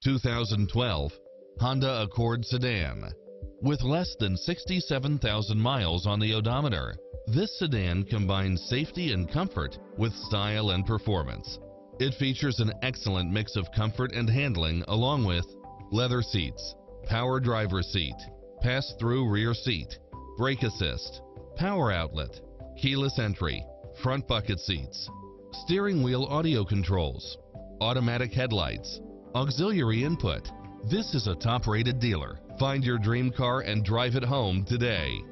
2012 Honda Accord Sedan. With less than 67,000 miles on the odometer, this sedan combines safety and comfort with style and performance. It features an excellent mix of comfort and handling along with leather seats, power driver seat, pass-through rear seat, brake assist, power outlet, keyless entry, front bucket seats, steering wheel audio controls, automatic headlights, auxiliary input. This is a top-rated dealer. Find your dream car and drive it home today.